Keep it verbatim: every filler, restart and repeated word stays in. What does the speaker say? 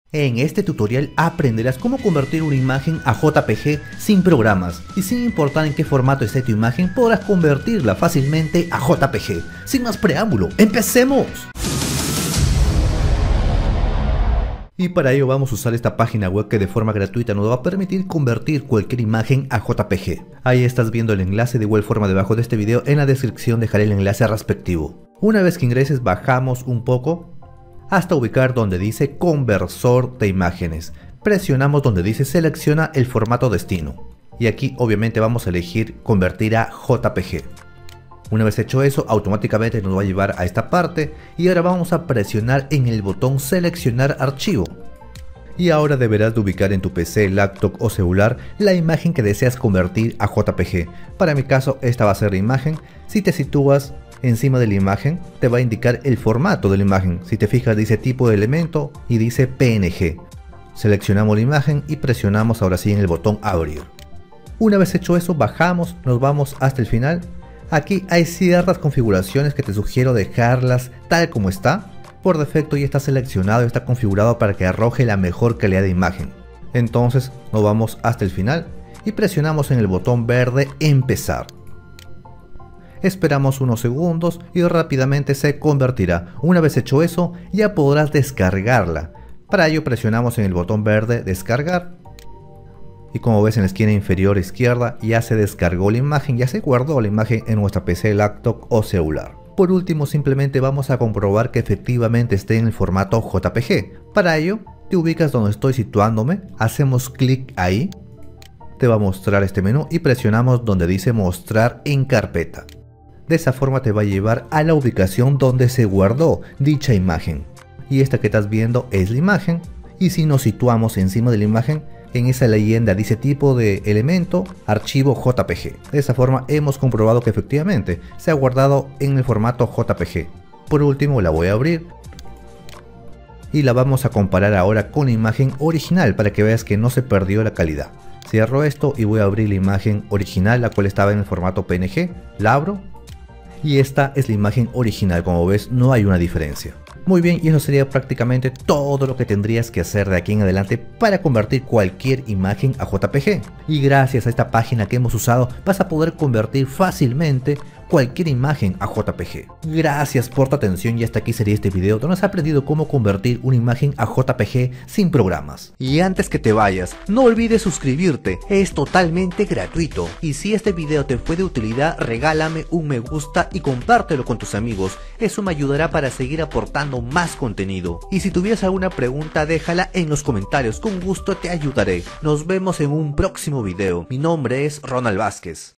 En este tutorial aprenderás cómo convertir una imagen a J P G sin programas, y sin importar en qué formato esté tu imagen podrás convertirla fácilmente a J P G. Sin más preámbulo, ¡empecemos! Y para ello vamos a usar esta página web que de forma gratuita nos va a permitir convertir cualquier imagen a J P G. Ahí estás viendo el enlace, de igual forma debajo de este video en la descripción dejaré el enlace respectivo. Una vez que ingreses bajamos un poco hasta ubicar donde dice conversor de imágenes. Presionamos donde dice selecciona el formato destino. Y aquí obviamente vamos a elegir convertir a J P G. Una vez hecho eso, automáticamente nos va a llevar a esta parte y ahora vamos a presionar en el botón seleccionar archivo. Y ahora deberás de ubicar en tu P C, laptop o celular la imagen que deseas convertir a J P G. Para mi caso esta va a ser la imagen. Si te sitúas encima de la imagen te va a indicar el formato de la imagen. Si te fijas dice tipo de elemento y dice P N G. Seleccionamos la imagen y presionamos ahora sí en el botón abrir. Una vez hecho eso bajamos, nos vamos hasta el final. Aquí hay ciertas configuraciones que te sugiero dejarlas tal como está. Por defecto ya está seleccionado y está configurado para que arroje la mejor calidad de imagen. Entonces nos vamos hasta el final y presionamos en el botón verde empezar. Esperamos unos segundos y rápidamente se convertirá. Una vez hecho eso ya podrás descargarla. Para ello presionamos en el botón verde descargar. Y como ves en la esquina inferior izquierda ya se descargó la imagen, ya se guardó la imagen en nuestra P C, laptop o celular. Por último simplemente vamos a comprobar que efectivamente esté en el formato J P G. Para ello te ubicas donde estoy situándome, hacemos clic ahí. Te va a mostrar este menú y presionamos donde dice mostrar en carpeta. De esa forma te va a llevar a la ubicación donde se guardó dicha imagen. Y esta que estás viendo es la imagen. Y si nos situamos encima de la imagen, en esa leyenda dice tipo de elemento, archivo J P G. De esa forma hemos comprobado que efectivamente se ha guardado en el formato J P G. Por último la voy a abrir. Y la vamos a comparar ahora con la imagen original para que veas que no se perdió la calidad. Cierro esto y voy a abrir la imagen original, la cual estaba en el formato P N G. La abro. Y esta es la imagen original, como ves no hay una diferencia. Muy bien, y eso sería prácticamente todo lo que tendrías que hacer de aquí en adelante para convertir cualquier imagen a J P G. Y gracias a esta página que hemos usado vas a poder convertir fácilmente cualquier imagen a J P G. Gracias por tu atención y hasta aquí sería este video donde has aprendido cómo convertir una imagen a J P G sin programas. Y antes que te vayas, no olvides suscribirte, es totalmente gratuito. Y si este video te fue de utilidad, regálame un me gusta y compártelo con tus amigos, eso me ayudará para seguir aportando más contenido. Y si tuvieras alguna pregunta déjala en los comentarios, con gusto te ayudaré. Nos vemos en un próximo video, mi nombre es Ronald Vázquez.